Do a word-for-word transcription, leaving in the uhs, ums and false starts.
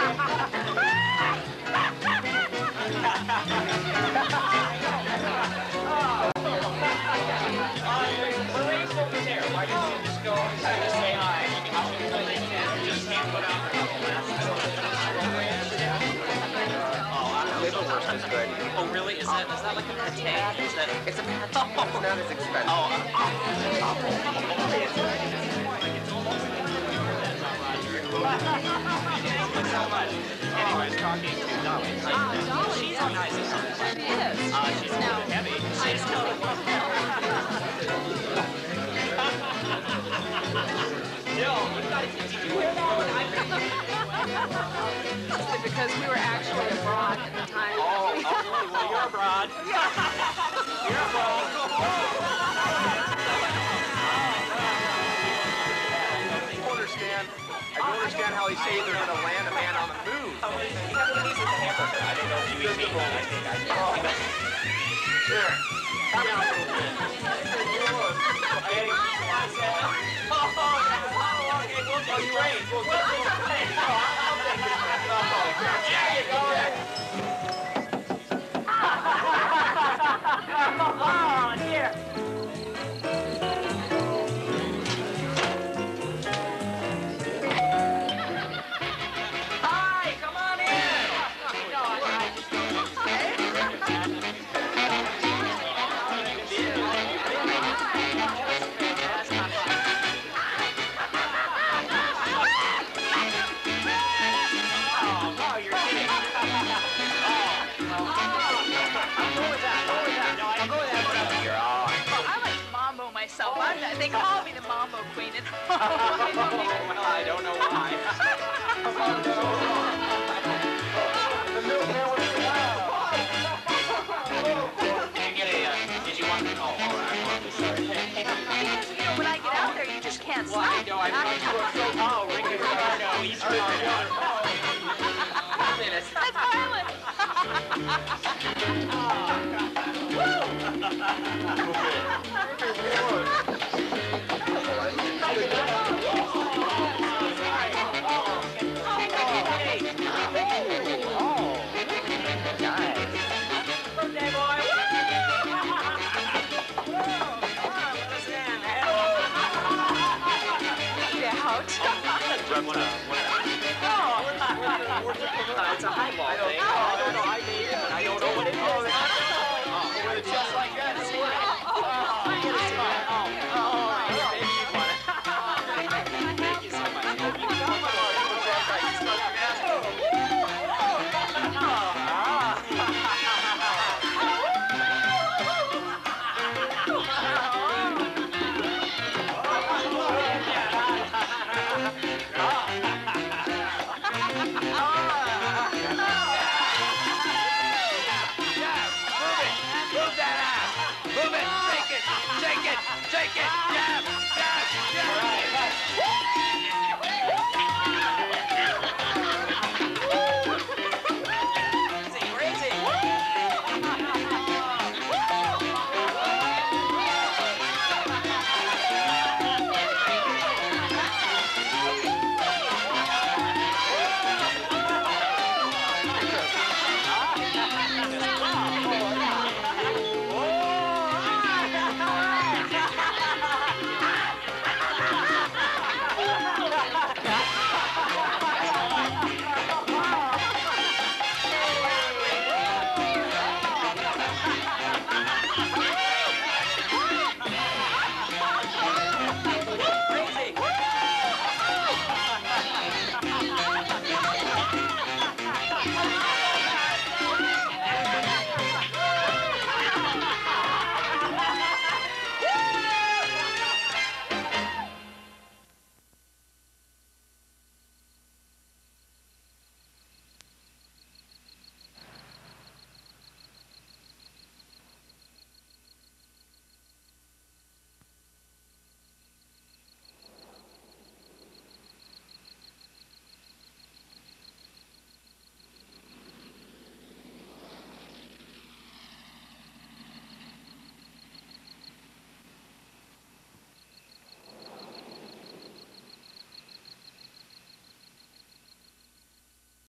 Why didn't you just go and say hi? Just hand put out Liverwurst is good. Oh, really? Is that is that like a pate? Is that? It's a pate. It's not as expensive. Oh. So much. Anyways, talking to Dolly. Dolly, She's yes. nice as something. She is. Uh, she's a Now, little heavy. She's Yo, you gotta, did you hear that? Because we were actually abroad at the time. Oh, oh, really? Well, you're abroad. You're abroad. I don't understand. I don't understand how they say they're going to land a man on the moon. I didn't know if you eat meat. I think I did. Here, come out a little bit. Oh, you right. Well, there you go. Oh, dear. Hi, come on in. No, I just myself. I'm, they call me the Mambo Queen. It's well, I don't know why. The milkman was Did you get a, uh, did you want to, oh, all right, I'm sorry. because, you know, when I get out there, you just can't Well, stop. I know, I know. Oh, Ricky Ricardo, he's Ricardo. That's violent. Birthday boy! It's a highball thing. I don't know. I made it, but I don't know what it is. Oh, it's just like that. It's fine. Oh, it's fine. Oh, oh, maybe you want it. Thank you so much. You got my heart. Shake it, shake it, jab, jab.